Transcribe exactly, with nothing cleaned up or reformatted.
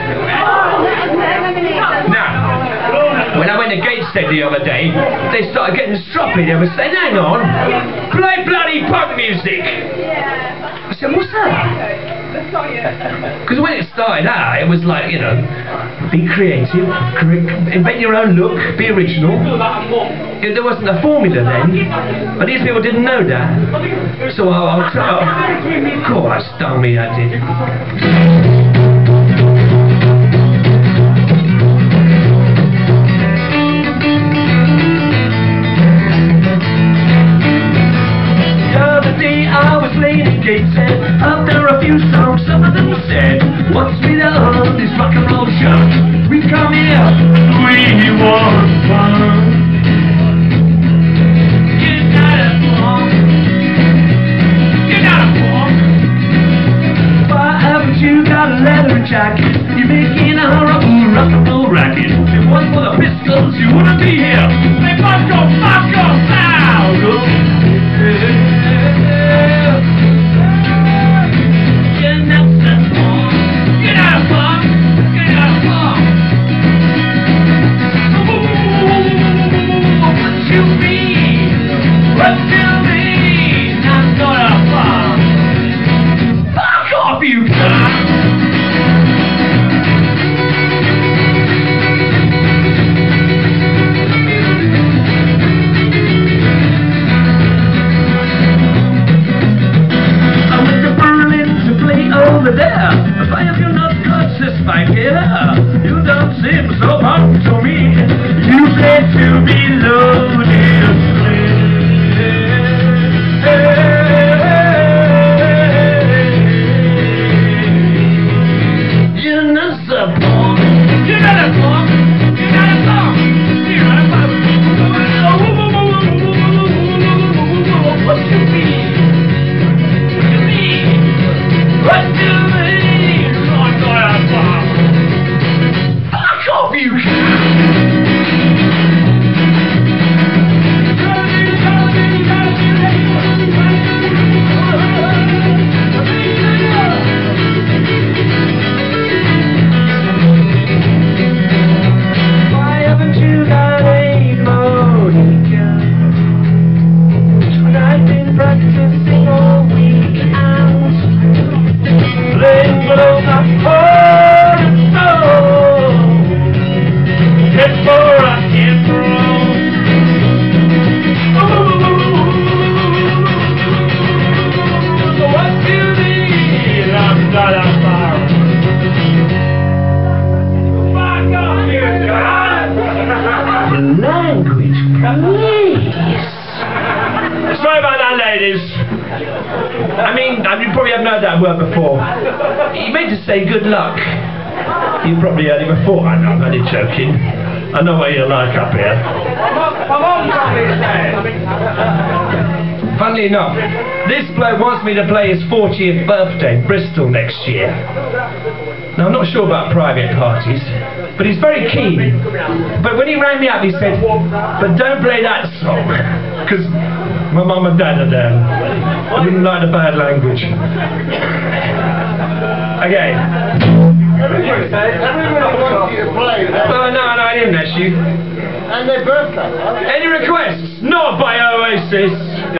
Now, when I went to Gateshead the other day, they started getting stroppy. They were saying, hang on, play bloody punk music. I said, what's that? Because when it started out, it was like, you know, be creative, invent your own look, be original. There wasn't a formula then, but these people didn't know that. So I'll, I'll try. Oh, God, that stung me, that did. Gateshead, after a few songs, some of them said, what's with all this rock and roll show? We come here, we want fun. You're not a punk. You're not a punk. Why haven't you got a leather jacket? You're making a horrible rock and roll racket. If it wasn't for the pistols, you wouldn't be here. They fuck off, fuck off now. You don't seem so punk to me. You said to be loaded. You're not so punk. You're not a punk. You're not a punk. You're not a punk. What you mean? What you mean? What do you mean? You why haven't you got a Monica? I've been practicing all weekend, playing below my heart and soul. Head for rock and roll. So what you need? I'm not a bar. Fuck off, you guys! Language, please. Sorry about that, ladies. I mean, you probably haven't heard that word before. You meant to say good luck. You probably heard it before. I know, I'm only joking. I know what you're like up here. Funnily enough, this bloke wants me to play his fortieth birthday in Bristol next year. Now, I'm not sure about private parties, but he's very keen. But when he rang me up, he said, but don't play that song, because my mum and dad are there. I wouldn't like the bad language. Okay. Everybody wants you to play. Oh, no, no, I didn't ask you. And their birthday. Any requests? Not by Oasis.